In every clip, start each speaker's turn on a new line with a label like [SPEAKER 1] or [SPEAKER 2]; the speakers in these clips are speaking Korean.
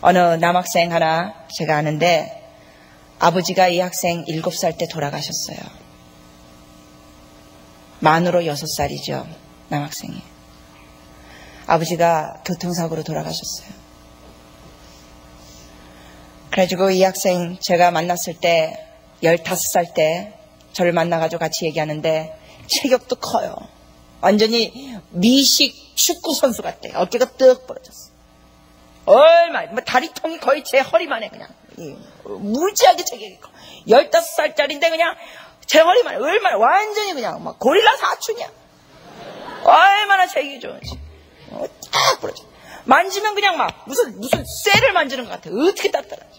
[SPEAKER 1] 어느 남학생 하나 제가 아는데 아버지가 이 학생 7살 때 돌아가셨어요. 만으로 6살이죠. 남학생이. 아버지가 교통사고로 돌아가셨어요. 그래가지고 이 학생 제가 만났을 때 15살 때 저를 만나가지고 같이 얘기하는데 체격도 커요. 완전히 미식 축구 선수 같대. 어깨가 뜩 벌어졌어. 얼마, 다리통이 거의 제 허리만 해, 그냥. 무지하게 체격이 커. 15살짜리인데 그냥 제 허리만 해. 얼마나, 완전히 그냥 막 고릴라 사춘이야. 얼마나 체격이 좋은지. 딱 부러져. 만지면 그냥 막 무슨 쇠를 만지는 것 같아. 어떻게 딱딱하지.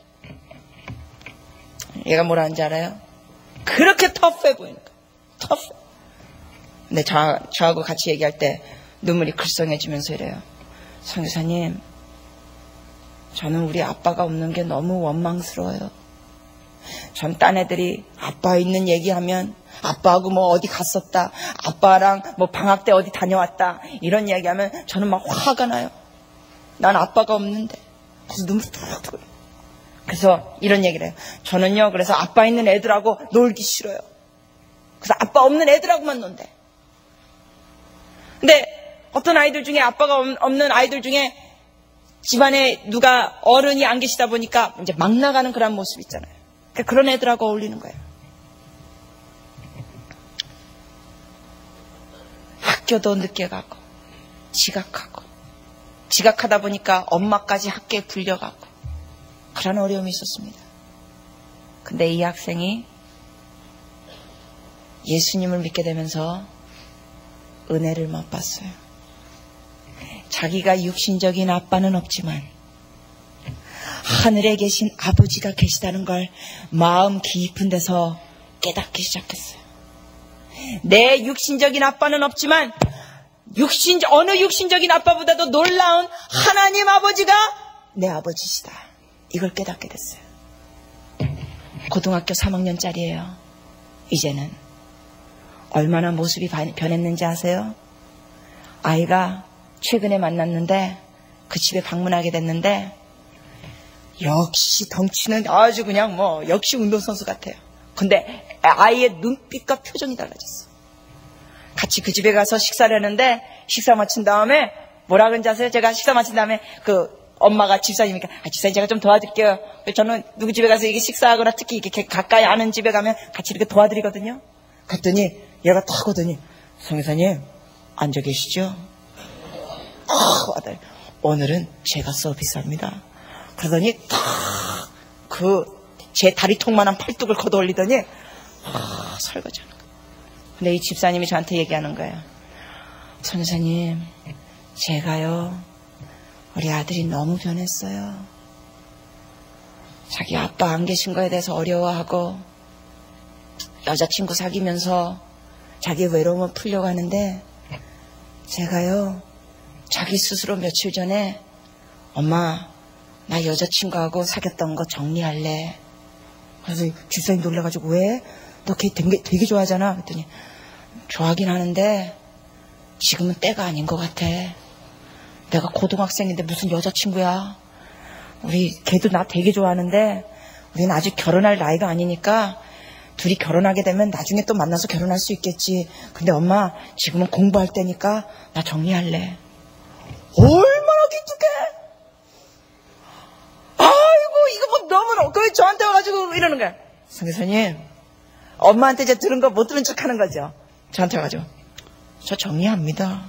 [SPEAKER 1] 얘가 뭐라 하는지 알아요? 그렇게 터프해 보이니까. 터프. 근데 저하고 같이 얘기할 때 눈물이 글썽해지면서 이래요. 선교사님, 저는 우리 아빠가 없는 게 너무 원망스러워요. 전 딴 애들이 아빠 있는 얘기하면 아빠하고 뭐 어디 갔었다, 아빠랑 뭐 방학 때 어디 다녀왔다 이런 얘기하면 저는 막 화가 나요. 난 아빠가 없는데. 그래서 눈물이 툭툭 흘러요. 그래서 이런 얘기를 해요. 저는요, 그래서 아빠 있는 애들하고 놀기 싫어요. 그래서 아빠 없는 애들하고만 논대. 근데 어떤 아이들 중에, 아빠가 없는 아이들 중에 집안에 누가 어른이 안 계시다 보니까 이제 막 나가는 그런 모습 있잖아요. 그러니까 그런 애들하고 어울리는 거예요. 학교도 늦게 가고 지각하다 보니까 엄마까지 학교에 불려가고 그런 어려움이 있었습니다. 근데 이 학생이 예수님을 믿게 되면서 은혜를 맛봤어요. 자기가 육신적인 아빠는 없지만 하늘에 계신 아버지가 계시다는 걸 마음 깊은 데서 깨닫기 시작했어요. 내 육신적인 아빠는 없지만 어느 육신적인 아빠보다도 놀라운 하나님 아버지가 내 아버지시다. 이걸 깨닫게 됐어요. 고등학교 3학년짜리예요. 이제는 얼마나 모습이 변했는지 아세요? 아이가 최근에 만났는데 그 집에 방문하게 됐는데 역시 덩치는 아주 그냥 뭐 역시 운동선수 같아요. 근데 아이의 눈빛과 표정이 달라졌어. 같이 그 집에 가서 식사를 했는데 식사 마친 다음에 뭐라 그런지 아세요? 제가 식사 마친 다음에 엄마가 집사님이니까 집사님 제가 좀 도와드릴게요. 저는 누구 집에 가서 이게 식사하거나 특히 이렇게 가까이 아는 집에 가면 같이 이렇게 도와드리거든요. 그랬더니 얘가 딱 하더니 성교사님 앉아 계시죠? 오늘은 제가 서비스합니다. 그러더니 탁 제 다리통만한 팔뚝을 걷어 올리더니 설거지하는 거예요. 근데 이 집사님이 저한테 얘기하는 거예요. 선생님, 제가요 우리 아들이 너무 변했어요. 자기 아빠 안 계신 거에 대해서 어려워하고 여자친구 사귀면서 자기 외로움을 풀려고 하는데 제가요 자기 스스로 며칠 전에 엄마 나 여자친구하고 사귀었던 거 정리할래. 그래서 집사님 놀라가지고 왜? 너 걔 되게 좋아하잖아. 그랬더니 좋아하긴 하는데 지금은 때가 아닌 것 같아. 내가 고등학생인데 무슨 여자친구야. 우리 걔도 나 되게 좋아하는데 우리는 아직 결혼할 나이가 아니니까 둘이 결혼하게 되면 나중에 또 만나서 결혼할 수 있겠지. 근데 엄마 지금은 공부할 때니까 나 정리할래. 얼마나 기특해. 아이고 이거 뭐 너무나 그 저한테 와가지고 이러는 거야. 선교사님 엄마한테 이제 들은 거 못 들은 척 하는 거죠. 저한테 와가지고 저 정리합니다.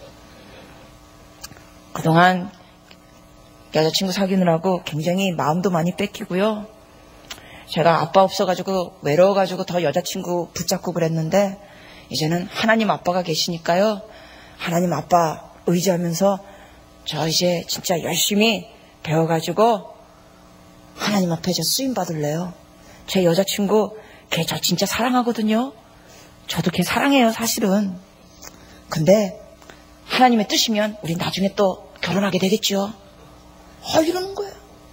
[SPEAKER 1] 그동안 여자친구 사귀느라고 굉장히 마음도 많이 뺏기고요. 제가 아빠 없어가지고 외로워가지고 더 여자친구 붙잡고 그랬는데 이제는 하나님 아빠가 계시니까요. 하나님 아빠 의지하면서 저 이제 진짜 열심히 배워가지고 하나님 앞에 저 쓰임 받을래요. 제 여자친구 걔 저 진짜 사랑하거든요. 저도 걔 사랑해요 사실은. 근데 하나님의 뜻이면 우리 나중에 또 결혼하게 되겠죠. 이러는 거예요.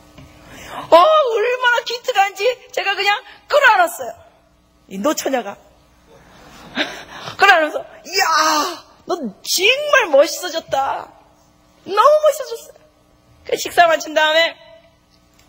[SPEAKER 1] 얼마나 기특한지 제가 그냥 끌어안았어요. 이 노처녀가. 끌어안으면서 이야 너 정말 멋있어졌다. 너무 멋있어졌어요. 그 식사 마친 다음에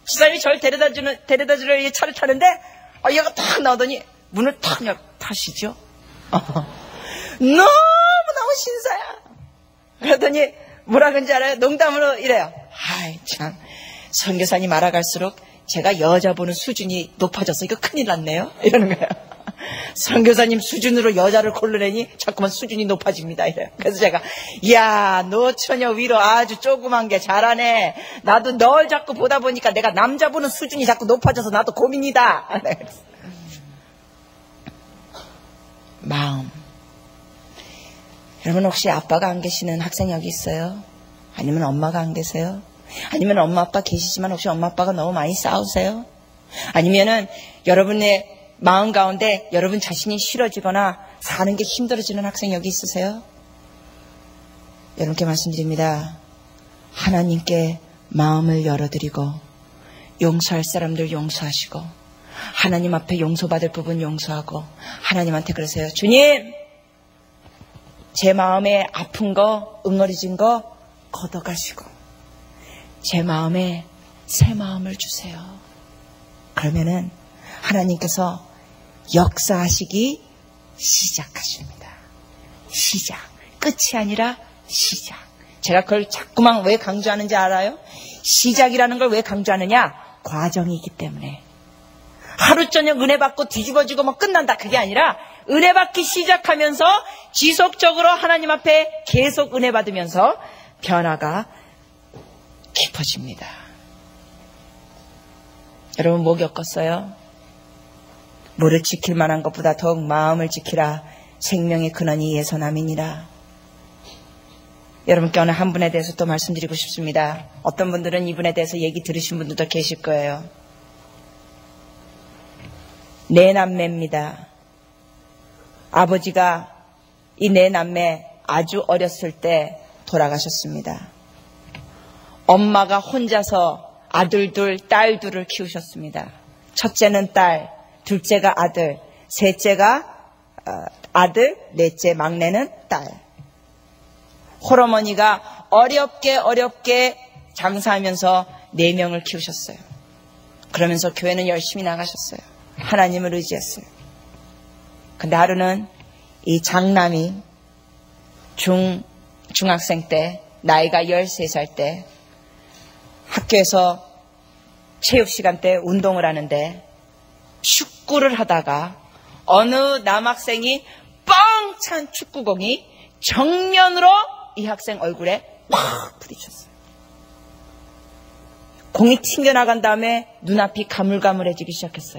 [SPEAKER 1] 집사님이 저를 데려다 주려 차를 타는데, 얘가 탁 나오더니, 문을 탁 타시죠? 너무너무 신사야. 그러더니, 뭐라 그런지 알아요? 농담으로 이래요. 아이, 참. 선교사님 알아갈수록 제가 여자 보는 수준이 높아져서 이거 큰일 났네요. 이러는 거예요. 선교사님 수준으로 여자를 고르려니 자꾸만 수준이 높아집니다. 이래요. 그래서 제가, 야, 너 처녀 위로 아주 조그만 게 잘하네. 나도 널 자꾸 보다 보니까 내가 남자 보는 수준이 자꾸 높아져서 나도 고민이다. 마음. 여러분 혹시 아빠가 안 계시는 학생 여기 있어요? 아니면 엄마가 안 계세요? 아니면 엄마 아빠 계시지만 혹시 엄마 아빠가 너무 많이 싸우세요? 아니면은 여러분의 마음 가운데 여러분 자신이 싫어지거나 사는 게 힘들어지는 학생 여기 있으세요? 여러분께 말씀드립니다. 하나님께 마음을 열어드리고 용서할 사람들 용서하시고 하나님 앞에 용서받을 부분 용서하고 하나님한테 그러세요. 주님, 제 마음에 아픈 거, 응어리진 거 걷어가시고 제 마음에 새 마음을 주세요. 그러면은 하나님께서 역사하시기 시작하십니다. 시작. 끝이 아니라 시작. 제가 그걸 자꾸만 왜 강조하는지 알아요? 시작이라는 걸 왜 강조하느냐? 과정이기 때문에. 하루 저녁 은혜 받고 뒤집어지고 뭐 끝난다. 그게 아니라 은혜 받기 시작하면서 지속적으로 하나님 앞에 계속 은혜 받으면서 변화가 깊어집니다. 여러분 뭐 겪었어요? 뭐를 지킬 만한 것보다 더욱 마음을 지키라. 생명의 근원이 예선함이니라. 여러분께 어느 한 분에 대해서 또 말씀드리고 싶습니다. 어떤 분들은 이분에 대해서 얘기 들으신 분들도 계실 거예요. 네 남매입니다. 아버지가 이 네 남매 아주 어렸을 때 돌아가셨습니다. 엄마가 혼자서 아들 둘, 딸 둘을 키우셨습니다. 첫째는 딸, 둘째가 아들, 셋째가 아들, 넷째 막내는 딸. 홀어머니가 어렵게 장사하면서 4명을 키우셨어요. 그러면서 교회는 열심히 나가셨어요. 하나님을 의지했어요. 근데 하루는 이 장남이 중학생 때, 나이가 13살 때 학교에서 체육시간 때 운동을 하는데 축구를 하다가 어느 남학생이 뻥 찬 축구공이 정면으로 이 학생 얼굴에 팍 부딪혔어요. 공이 튕겨나간 다음에 눈앞이 가물가물해지기 시작했어요.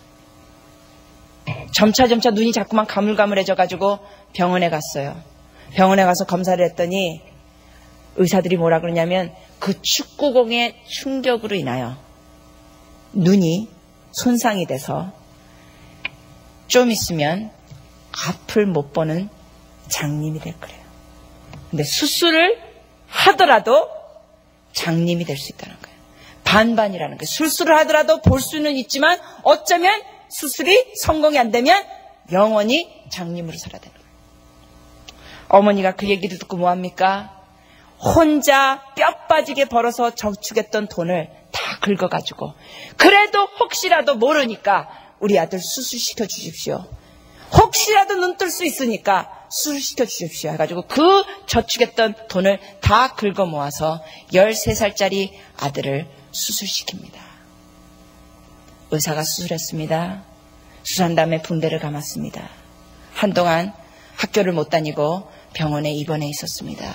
[SPEAKER 1] 점차 눈이 자꾸만 가물가물해져가지고 병원에 갔어요. 병원에 가서 검사를 했더니 의사들이 뭐라 그러냐면 그 축구공의 충격으로 인하여 눈이 손상이 돼서 좀 있으면 앞을 못 보는 장님이 될 거래요. 근데 수술을 하더라도 장님이 될 수 있다는 거예요. 반반이라는 거예요. 수술을 하더라도 볼 수는 있지만 어쩌면 수술이 성공이 안 되면 영원히 장님으로 살아야 되는 거예요. 어머니가 그 얘기를 듣고 뭐합니까? 혼자 뼈 빠지게 벌어서 저축했던 돈을 다 긁어가지고 그래도 혹시라도 모르니까 우리 아들 수술시켜 주십시오. 혹시라도 눈 뜰 수 있으니까 수술시켜 주십시오 해가지고 그 저축했던 돈을 다 긁어 모아서 13살짜리 아들을 수술시킵니다. 의사가 수술했습니다. 수술한 다음에 붕대를 감았습니다. 한동안 학교를 못 다니고 병원에 입원해 있었습니다.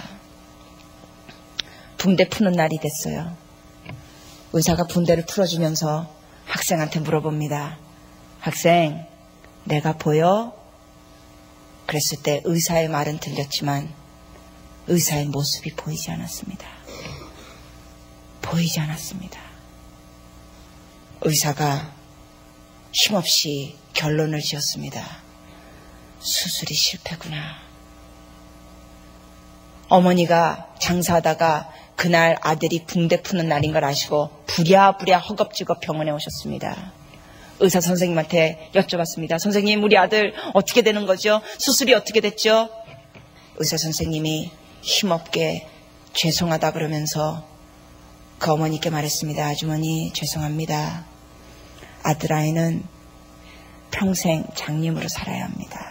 [SPEAKER 1] 붕대 푸는 날이 됐어요. 의사가 붕대를 풀어주면서 학생한테 물어봅니다. 학생, 내가 보여? 그랬을 때 의사의 말은 들렸지만 의사의 모습이 보이지 않았습니다. 보이지 않았습니다. 의사가 힘없이 결론을 지었습니다. 수술이 실패구나. 어머니가 장사하다가 그날 아들이 붕대 푸는 날인 걸 아시고 부랴부랴 허겁지겁 병원에 오셨습니다. 의사 선생님한테 여쭤봤습니다. 선생님, 우리 아들 어떻게 되는 거죠? 수술이 어떻게 됐죠? 의사 선생님이 힘없게 죄송하다 그러면서 그 어머니께 말했습니다. 아주머니 죄송합니다. 아들아이는 평생 장님으로 살아야 합니다.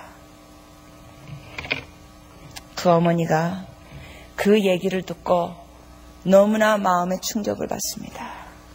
[SPEAKER 1] 그 어머니가 그 얘기를 듣고 너무나 마음에 충격을 받습니다.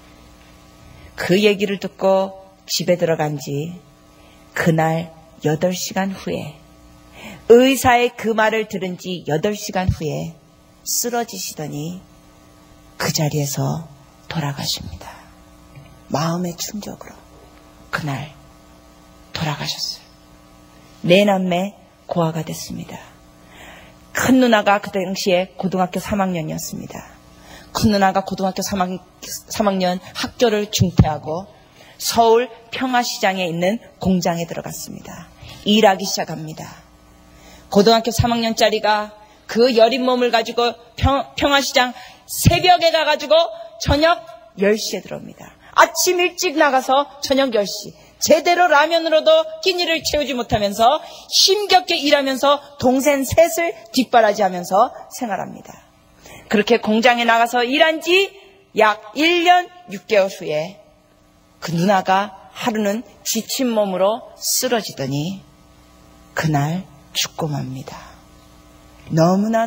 [SPEAKER 1] 그 얘기를 듣고 집에 들어간 지 그날 8시간 후에, 의사의 그 말을 들은 지 8시간 후에 쓰러지시더니 그 자리에서 돌아가십니다. 마음의 충격으로 그날 돌아가셨어요. 네 남매 고아가 됐습니다. 큰 누나가 그 당시에 고등학교 3학년이었습니다. 큰 누나가 고등학교 3학년 학교를 중퇴하고 서울 평화시장에 있는 공장에 들어갔습니다. 일하기 시작합니다. 고등학교 3학년짜리가 그 여린 몸을 가지고 평화시장 새벽에 가가지고 저녁 10시에 들어옵니다. 아침 일찍 나가서 저녁 10시. 제대로 라면으로도 끼니를 채우지 못하면서 힘겹게 일하면서 동생 셋을 뒷바라지하면서 생활합니다. 그렇게 공장에 나가서 일한 지 약 1년 6개월 후에 그 누나가 하루는 지친 몸으로 쓰러지더니 그날 죽고 맙니다. 너무나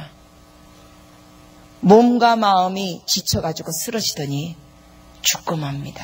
[SPEAKER 1] 몸과 마음이 지쳐가지고 쓰러지더니 죽고 맙니다.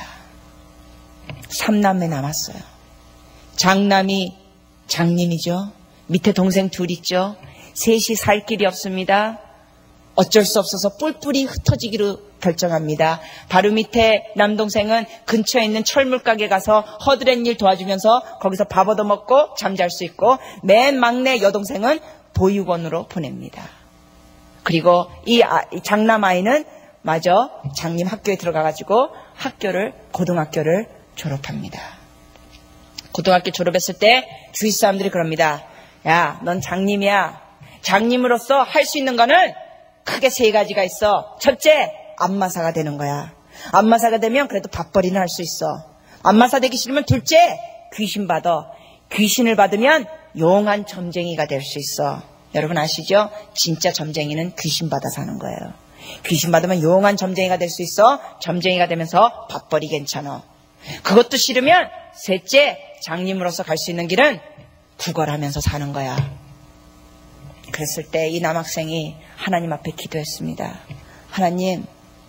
[SPEAKER 1] 3남매 남았어요. 장남이 장님이죠. 밑에 동생 둘 있죠. 셋이 살 길이 없습니다. 어쩔 수 없어서 뿔뿔이 흩어지기로 결정합니다. 바로 밑에 남동생은 근처에 있는 철물가게 가서 허드렛 일 도와주면서 거기서 밥 얻어먹고 잠잘 수 있고, 맨 막내 여동생은 보육원으로 보냅니다. 그리고 이 장남 아이는 마저 장님 학교에 들어가가지고 고등학교를 졸업합니다. 고등학교 졸업했을 때 주위 사람들이 그럽니다. 야, 넌 장님이야. 장님으로서 할 수 있는 거는 크게 3가지가 있어. 첫째, 안마사가 되는 거야. 안마사가 되면 그래도 밥벌이는 할 수 있어. 안마사 되기 싫으면 둘째, 귀신 받아. 귀신을 받으면 용한 점쟁이가 될 수 있어. 여러분 아시죠? 진짜 점쟁이는 귀신 받아 사는 거예요. 귀신 받으면 용한 점쟁이가 될 수 있어. 점쟁이가 되면서 밥벌이 괜찮아. 그것도 싫으면 셋째, 장님으로서 갈 수 있는 길은 구걸하면서 사는 거야. 그랬을 때 이 남학생이 하나님 앞에 기도했습니다. 하나님,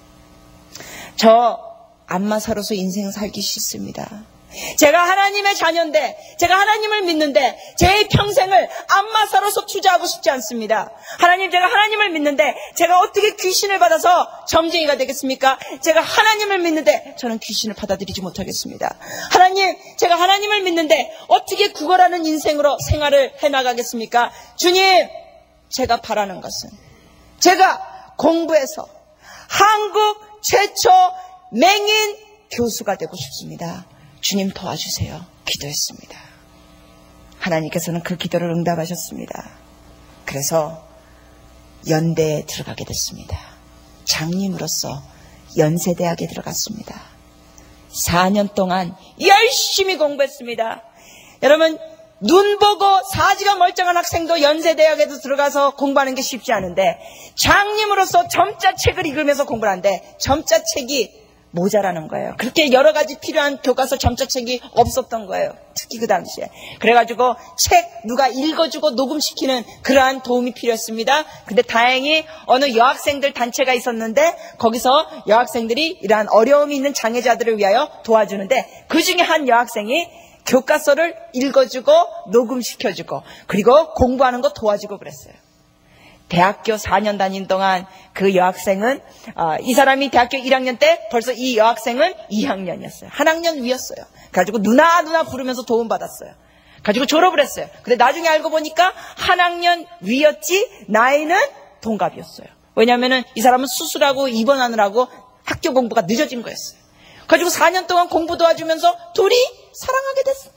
[SPEAKER 1] 저 안마사로서 인생 살기 싫습니다. 제가 하나님의 자녀인데, 제가 하나님을 믿는데 제 평생을 안마사로서 투자하고 싶지 않습니다. 하나님, 제가 하나님을 믿는데 제가 어떻게 귀신을 받아서 점쟁이가 되겠습니까? 제가 하나님을 믿는데 저는 귀신을 받아들이지 못하겠습니다. 하나님, 제가 하나님을 믿는데 어떻게 구걸하는 인생으로 생활을 해나가겠습니까? 주님, 제가 바라는 것은 제가 공부해서 한국 최초 맹인 교수가 되고 싶습니다. 주님 도와주세요. 기도했습니다. 하나님께서는 그 기도를 응답하셨습니다. 그래서 연대에 들어가게 됐습니다. 장님으로서 연세대학에 들어갔습니다. 4년 동안 열심히 공부했습니다. 여러분, 눈 보고 사지가 멀쩡한 학생도 연세대학에도 들어가서 공부하는 게 쉽지 않은데, 장님으로서 점자책을 읽으면서 공부를 하는데 점자책이 모자라는 거예요. 그렇게 여러 가지 필요한 교과서 점자책이 없었던 거예요. 특히 그 당시에. 그래가지고 책 누가 읽어주고 녹음시키는 그러한 도움이 필요했습니다. 근데 다행히 어느 여학생들 단체가 있었는데 거기서 여학생들이 이러한 어려움이 있는 장애자들을 위하여 도와주는데, 그 중에 한 여학생이 교과서를 읽어주고 녹음시켜주고 그리고 공부하는 거 도와주고 그랬어요. 대학교 4년 다닌 동안 그 여학생은 이 사람이 대학교 1학년 때 벌써 이 여학생은 2학년이었어요. 한 학년 위였어요. 그래가지고 누나 부르면서 도움받았어요. 가지고 졸업을 했어요. 근데 나중에 알고 보니까 한 학년 위였지 나이는 동갑이었어요. 왜냐하면은 이 사람은 수술하고 입원하느라고 학교 공부가 늦어진 거였어요. 가지고 4년 동안 공부 도와주면서 둘이 사랑하게 됐어요.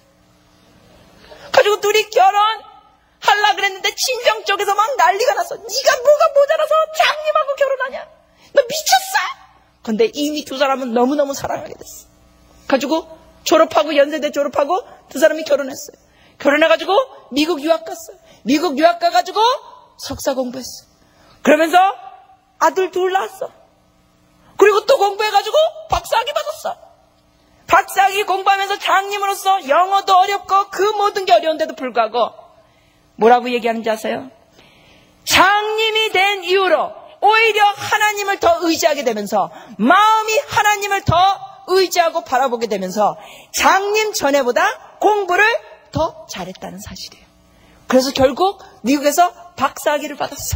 [SPEAKER 1] 가지고 둘이 결혼하려고 그랬는데 친정 쪽에서 막 난리가 났어. 네가 뭐가 모자라서 장님하고 결혼하냐? 너 미쳤어? 근데 이미 두 사람은 너무너무 사랑하게 됐어. 가지고 졸업하고 연세대 졸업하고 두 사람이 결혼했어요. 결혼해가지고 미국 유학 갔어요. 미국 유학 가가지고 석사 공부했어요. 그러면서 아들 둘 낳았어. 그리고 또 공부해가지고 박사학위 받았어. 박사학위 공부하면서 장님으로서 영어도 어렵고 그 모든 게 어려운데도 불구하고 뭐라고 얘기하는지 아세요? 장님이 된 이후로 오히려 하나님을 더 의지하게 되면서 마음이 하나님을 더 의지하고 바라보게 되면서 장님 전에보다 공부를 더 잘했다는 사실이에요. 그래서 결국 미국에서 박사학위를 받았어.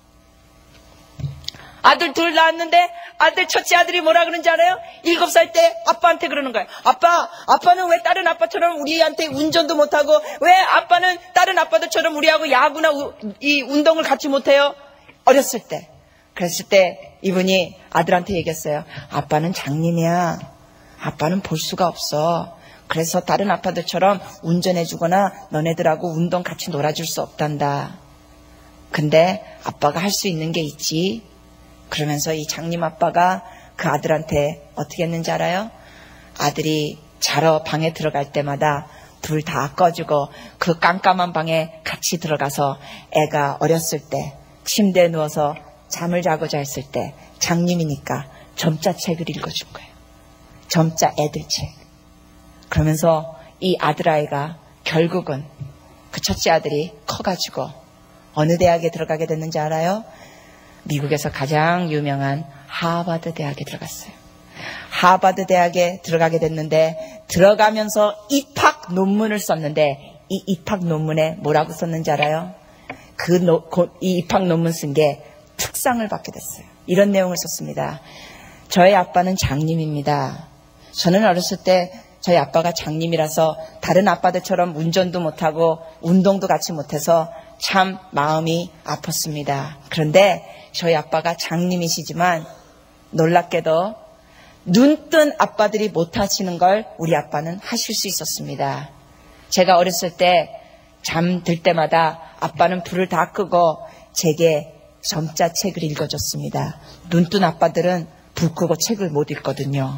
[SPEAKER 1] 아들 둘 낳았는데 아들 첫째 아들이 뭐라 그러는지 알아요? 7살 때 아빠한테 그러는 거예요. 아빠는 왜 다른 아빠처럼 우리한테 운전도 못하고 왜 아빠는 다른 아빠들처럼 우리하고 야구나 이 운동을 같이 못해요? 어렸을 때. 그랬을 때 이분이 아들한테 얘기했어요. 아빠는 장님이야. 아빠는 볼 수가 없어. 그래서 다른 아빠들처럼 운전해주거나 너네들하고 운동 같이 놀아줄 수 없단다. 근데 아빠가 할 수 있는 게 있지. 그러면서 이 장님 아빠가 그 아들한테 어떻게 했는지 알아요? 아들이 자러 방에 들어갈 때마다 불 다 꺼주고 그 깜깜한 방에 같이 들어가서 애가 어렸을 때 침대에 누워서 잠을 자고자 했을 때 장님이니까 점자책을 읽어준 거예요. 점자 애들 책. 그러면서 이 아들아이가 결국은 그 첫째 아들이 커가지고 어느 대학에 들어가게 됐는지 알아요? 미국에서 가장 유명한 하버드 대학에 들어갔어요. 하버드 대학에 들어가게 됐는데 들어가면서 입학 논문을 썼는데 이 입학 논문에 뭐라고 썼는지 알아요? 이 입학 논문 쓴 게 특상을 받게 됐어요. 이런 내용을 썼습니다. 저희 아빠는 장님입니다. 저는 어렸을 때 저희 아빠가 장님이라서 다른 아빠들처럼 운전도 못하고 운동도 같이 못해서 참 마음이 아팠습니다. 그런데 저희 아빠가 장님이시지만 놀랍게도 눈뜬 아빠들이 못하시는 걸 우리 아빠는 하실 수 있었습니다. 제가 어렸을 때 잠들 때마다 아빠는 불을 다 끄고 제게 점자책을 읽어줬습니다. 눈뜬 아빠들은 불 끄고 책을 못 읽거든요.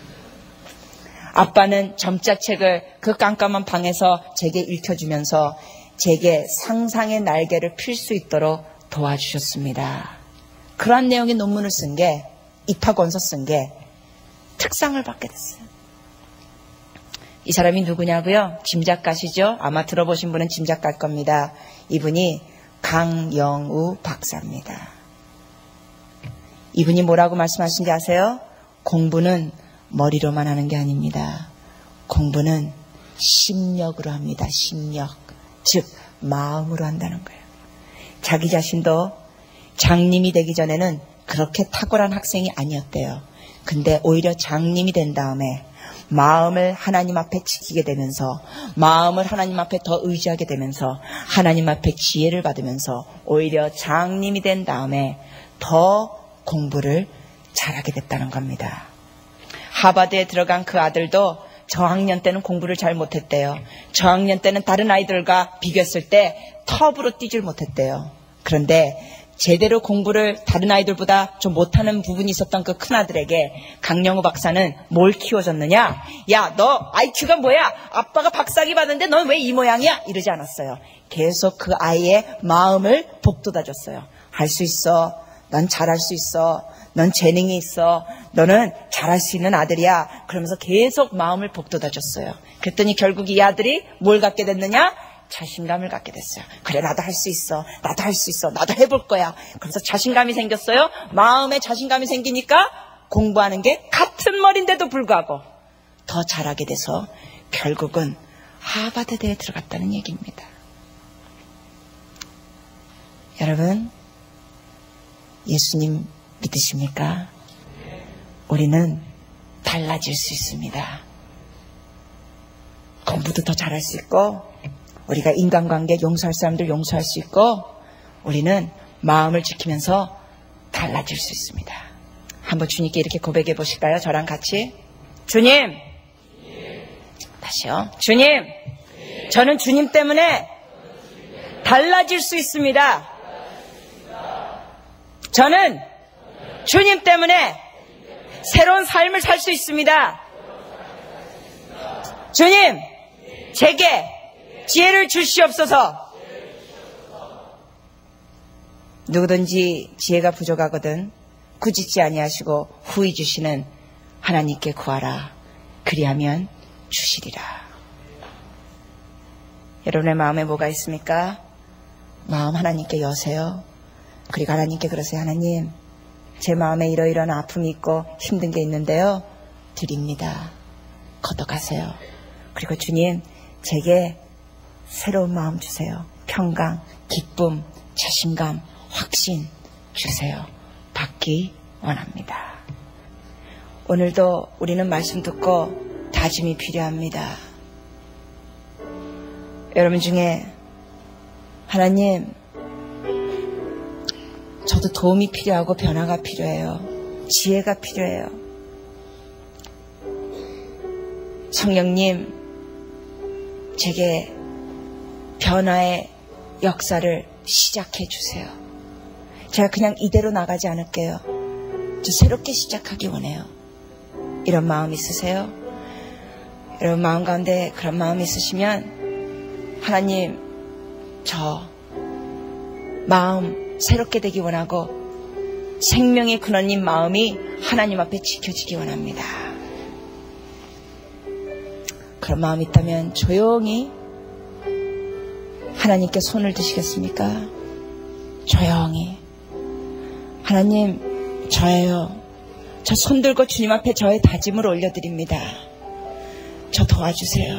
[SPEAKER 1] 아빠는 점자책을 그 깜깜한 방에서 제게 읽혀주면서 제게 상상의 날개를 필 수 있도록 도와주셨습니다. 그러한 내용의 논문을 쓴 게 입학원서 쓴 게 특상을 받게 됐어요. 이 사람이 누구냐고요? 짐작가시죠? 아마 들어보신 분은 짐작갈 겁니다. 이분이 강영우 박사입니다. 이분이 뭐라고 말씀하신지 아세요? 공부는 머리로만 하는 게 아닙니다. 공부는 심력으로 합니다. 심력. 즉 마음으로 한다는 거예요. 자기 자신도 장님이 되기 전에는 그렇게 탁월한 학생이 아니었대요. 근데 오히려 장님이 된 다음에 마음을 하나님 앞에 지키게 되면서 마음을 하나님 앞에 더 의지하게 되면서 하나님 앞에 지혜를 받으면서 오히려 장님이 된 다음에 더 공부를 잘하게 됐다는 겁니다. 하버드에 들어간 그 아들도 저학년 때는 공부를 잘 못했대요. 저학년 때는 다른 아이들과 비교했을 때 톱으로 뛰질 못했대요. 그런데 제대로 공부를 다른 아이들보다 좀 못하는 부분이 있었던 그 큰아들에게 강영우 박사는 뭘 키워줬느냐? 야, 너 IQ가 뭐야? 아빠가 박사학위 받았는데 넌 왜 이 모양이야? 이러지 않았어요. 계속 그 아이의 마음을 북돋아줬어요. 할 수 있어. 넌 잘할 수 있어. 넌 재능이 있어. 너는 잘할 수 있는 아들이야. 그러면서 계속 마음을 북돋아줬어요. 그랬더니 결국 이 아들이 뭘 갖게 됐느냐? 자신감을 갖게 됐어요. 그래, 나도 할 수 있어. 나도 할 수 있어. 나도 해볼 거야. 그래서 자신감이 생겼어요. 마음에 자신감이 생기니까 공부하는 게 같은 머리인데도 불구하고 더 잘하게 돼서 결국은 하버드대에 들어갔다는 얘기입니다. 여러분, 예수님 믿으십니까? 우리는 달라질 수 있습니다. 공부도 더 잘할 수 있고 우리가 인간관계 용서할 사람들 용서할 수 있고 우리는 마음을 지키면서 달라질 수 있습니다. 한번 주님께 이렇게 고백해 보실까요? 저랑 같이. 주님. 다시요. 주님. 저는 주님 때문에 달라질 수 있습니다. 저는 주님 때문에 새로운 삶을 살 수 있습니다. 주님, 제게 지혜를 주시옵소서. 누구든지 지혜가 부족하거든 꾸짖지 아니하시고 후히 주시는 하나님께 구하라. 그리하면 주시리라. 여러분의 마음에 뭐가 있습니까? 마음 하나님께 여세요. 그리고 하나님께 그러세요. 하나님, 제 마음에 이러이러한 아픔이 있고 힘든 게 있는데요, 드립니다. 걷어가세요. 그리고 주님, 제게 새로운 마음 주세요. 평강, 기쁨, 자신감, 확신 주세요. 받기 원합니다. 오늘도 우리는 말씀 듣고 다짐이 필요합니다. 여러분 중에 하나님, 저도 도움이 필요하고 변화가 필요해요. 지혜가 필요해요. 성령님, 제게 변화의 역사를 시작해 주세요. 제가 그냥 이대로 나가지 않을게요. 저 새롭게 시작하기 원해요. 이런 마음 있으세요? 여러분 마음 가운데 그런 마음 있으시면 하나님, 저 마음 새롭게 되기 원하고 생명의 근원인 마음이 하나님 앞에 지켜지기 원합니다. 그런 마음이 있다면 조용히 하나님께 손을 드시겠습니까? 조용히. 하나님, 저예요. 저 손 들고 주님 앞에 저의 다짐을 올려드립니다. 저 도와주세요.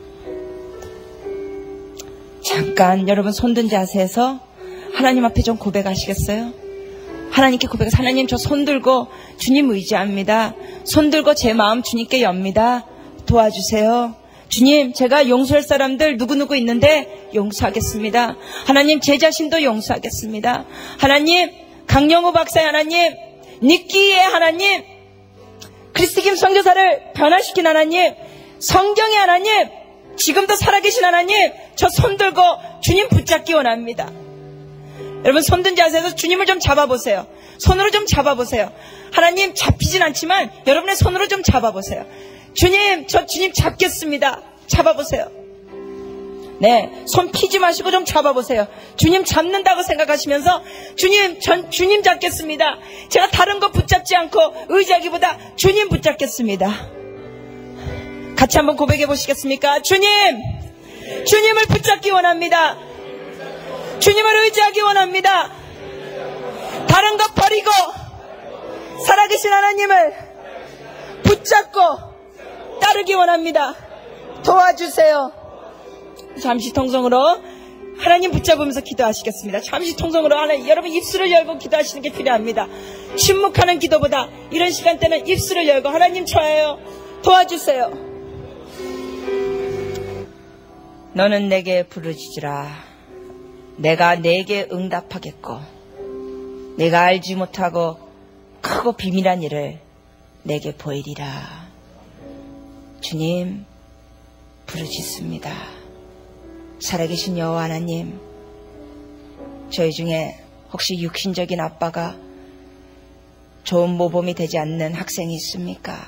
[SPEAKER 1] 잠깐 여러분 손든 자세에서 하나님 앞에 좀 고백하시겠어요? 하나님께 고백해서 하나님, 저 손 들고 주님 의지합니다. 손 들고 제 마음 주님께 엽니다. 도와주세요. 주님, 제가 용서할 사람들 누구누구 있는데 용서하겠습니다. 하나님, 제 자신도 용서하겠습니다. 하나님, 강영호 박사의 하나님, 니끼의 하나님, 크리스김 선교사를 변화시킨 하나님, 성경의 하나님, 지금도 살아계신 하나님, 저 손 들고 주님 붙잡기 원합니다. 여러분 손든 자세에서 주님을 좀 잡아보세요. 손으로 좀 잡아보세요. 하나님, 잡히진 않지만 여러분의 손으로 좀 잡아보세요. 주님, 저 주님 잡겠습니다. 잡아보세요. 네, 손 피지 마시고 좀 잡아보세요. 주님 잡는다고 생각하시면서 주님, 전 주님 잡겠습니다. 제가 다른 거 붙잡지 않고 의지하기보다 주님 붙잡겠습니다. 같이 한번 고백해 보시겠습니까? 주님, 주님을 붙잡기 원합니다. 주님을 의지하기 원합니다. 다른 것 버리고 살아계신 하나님을 붙잡고 따르기 원합니다. 도와주세요. 잠시 통성으로 하나님 붙잡으면서 기도하시겠습니다. 잠시 통성으로 하나님, 여러분 입술을 열고 기도하시는 게 필요합니다. 침묵하는 기도보다 이런 시간대는 입술을 열고 하나님, 저예요. 도와주세요. 너는 내게 부르짖으라. 내가 내게 응답하겠고 내가 알지 못하고 크고 비밀한 일을 내게 보이리라. 주님, 부르짖습니다. 살아계신 여호와 하나님, 저희 중에 혹시 육신적인 아빠가 좋은 모범이 되지 않는 학생이 있습니까?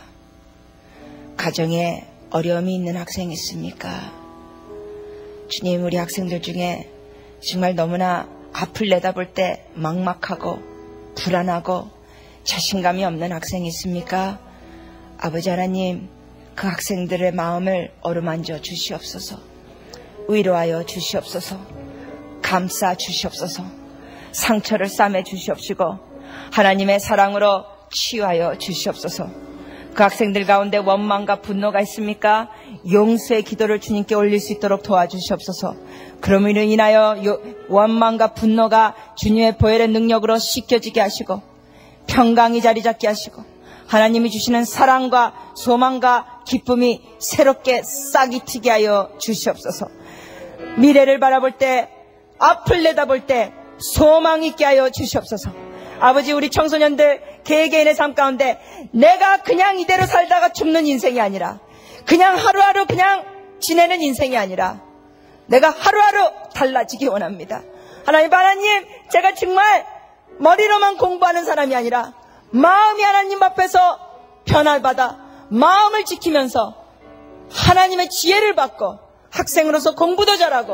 [SPEAKER 1] 가정에 어려움이 있는 학생이 있습니까? 주님, 우리 학생들 중에 정말 너무나 앞을 내다볼 때 막막하고 불안하고 자신감이 없는 학생이 있습니까? 아버지 하나님, 그 학생들의 마음을 어루만져 주시옵소서. 위로하여 주시옵소서. 감싸 주시옵소서. 상처를 싸매 주시옵시고 하나님의 사랑으로 치유하여 주시옵소서. 그 학생들 가운데 원망과 분노가 있습니까? 용서의 기도를 주님께 올릴 수 있도록 도와주시옵소서. 그러므로 인하여 원망과 분노가 주님의 보혈의 능력으로 씻겨지게 하시고 평강이 자리 잡게 하시고 하나님이 주시는 사랑과 소망과 기쁨이 새롭게 싹이 트게 하여 주시옵소서. 미래를 바라볼 때, 앞을 내다볼 때 소망 있게 하여 주시옵소서. 아버지, 우리 청소년들 개개인의 삶 가운데 내가 그냥 이대로 살다가 죽는 인생이 아니라, 그냥 하루하루 그냥 지내는 인생이 아니라 내가 하루하루 달라지기 원합니다. 하나님, 제가 정말 머리로만 공부하는 사람이 아니라 마음이 하나님 앞에서 변화를 받아 마음을 지키면서 하나님의 지혜를 받고 학생으로서 공부도 잘하고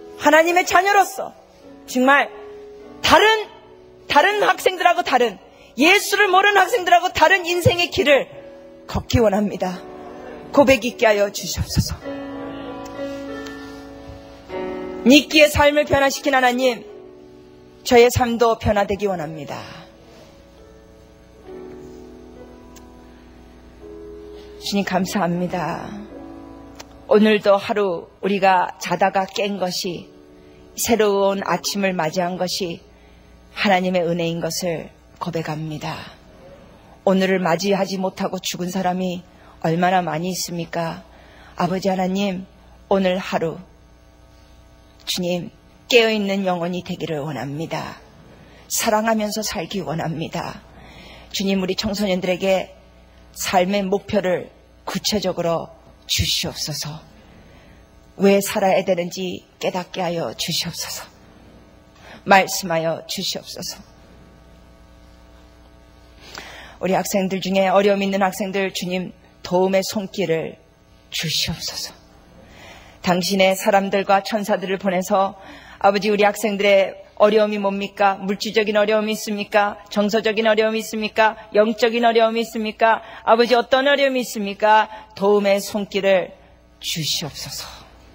[SPEAKER 1] 하나님의 자녀로서 정말 다른 학생들하고 다른 예수를 모르는 학생들하고 다른 인생의 길을 걷기 원합니다. 고백 있게 하여 주시옵소서. 니끼의 삶을 변화시킨 하나님, 저의 삶도 변화되기 원합니다. 주님 감사합니다. 오늘도 하루 우리가 자다가 깬 것이, 새로운 아침을 맞이한 것이 하나님의 은혜인 것을 고백합니다. 오늘을 맞이하지 못하고 죽은 사람이 얼마나 많이 있습니까? 아버지 하나님, 오늘 하루 주님 깨어있는 영혼이 되기를 원합니다. 사랑하면서 살기 원합니다. 주님, 우리 청소년들에게 삶의 목표를 구체적으로 주시옵소서. 왜 살아야 되는지 깨닫게 하여 주시옵소서. 말씀하여 주시옵소서. 우리 학생들 중에 어려움 있는 학생들, 주님 도움의 손길을 주시옵소서. 당신의 사람들과 천사들을 보내서 아버지, 우리 학생들의 어려움이 뭡니까? 물질적인 어려움이 있습니까? 정서적인 어려움이 있습니까? 영적인 어려움이 있습니까? 아버지, 어떤 어려움이 있습니까? 도움의 손길을 주시옵소서.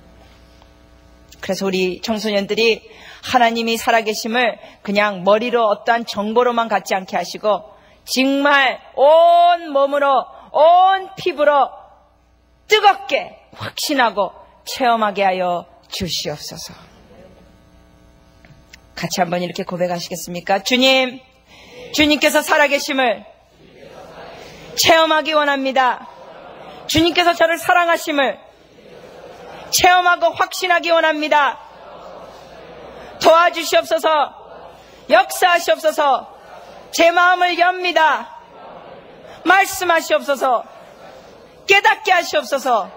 [SPEAKER 1] 그래서 우리 청소년들이 하나님이 살아계심을 그냥 머리로 어떠한 정보로만 갖지 않게 하시고 정말 온 몸으로, 온 피부로 뜨겁게 확신하고 체험하게 하여 주시옵소서. 같이 한번 이렇게 고백하시겠습니까? 주님, 주님께서 살아계심을 체험하기 원합니다. 주님께서 저를 사랑하심을 체험하고 확신하기 원합니다. 도와주시옵소서. 역사하시옵소서. 제 마음을 엽니다. 말씀하시옵소서. 깨닫게 하시옵소서.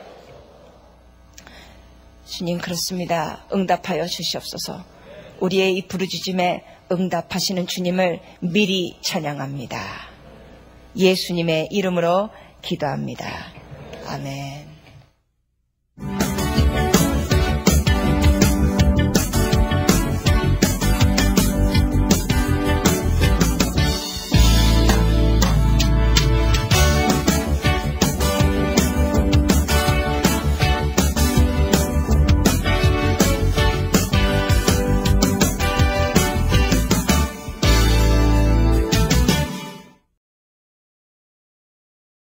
[SPEAKER 1] 주님, 그렇습니다. 응답하여 주시옵소서. 우리의 이 부르짖음에 응답하시는 주님을 미리 찬양합니다. 예수님의 이름으로 기도합니다. 아멘.